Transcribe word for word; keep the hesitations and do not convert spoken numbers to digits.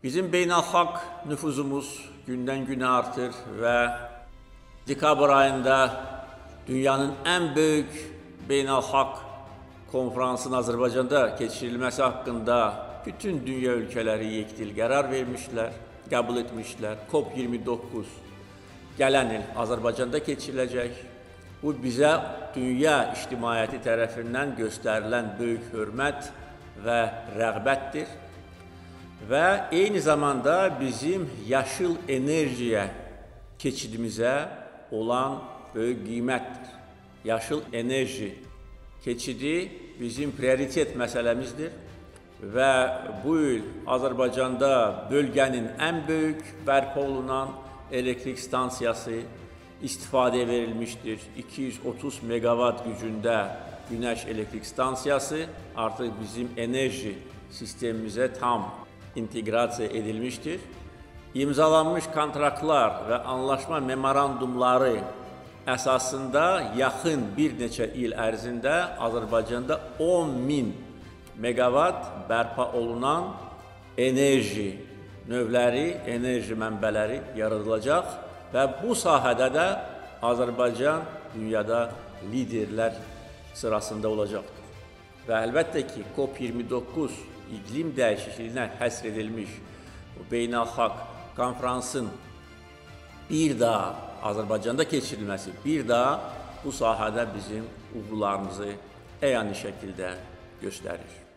Bizim beynəlxalq nüfuzumuz gündən günə artır və dekabr ayında dünyanın ən böyük beynəlxalq konferansın Azərbaycanda keçirilməsi haqqında bütün dünya ölkələri yekdil qərar vermişlər, qəbul etmişlər. COP iyirmi doqquz gələn il Azərbaycanda keçiriləcək. Bu bizə dünya ictimaiyyəti tərəfindən göstərilən böyük hörmət və rəğbətdir. Və eyni zamanda bizim yaşıl enerjiyə keçidimizə olan böyük qiymətdir. Yaşıl enerji keçidi bizim prioritet məsələmizdir və bu il Azərbaycanda bölgənin ən böyük bərpa olunan elektrik stansiyası istifadəyə verilmişdir. iki yüz otuz meqavat gücündə günəş elektrik stansiyası artıq bizim enerji sistemimizə tam inteqrasiya edilmişdir. İmzalanmış kontraktlar və anlaşma memorandumları əsasında yaxın bir neçə il ərzində Azərbaycanda on min meqavat bərpa olunan enerji növləri, enerji mənbələri yaradılacaq və bu sahədə də Azərbaycan dünyada liderlər sırasında olacaqdır. Və əlbəttə ki, COP iyirmi doqquz iqlim dəyişikliyinə həsr edilmiş bu beynəlxalq konferansın bir daha Azərbaycanda keçirilməsi, bir daha bu sahədə bizim uğurlarımızı əyani şəkildə göstərir.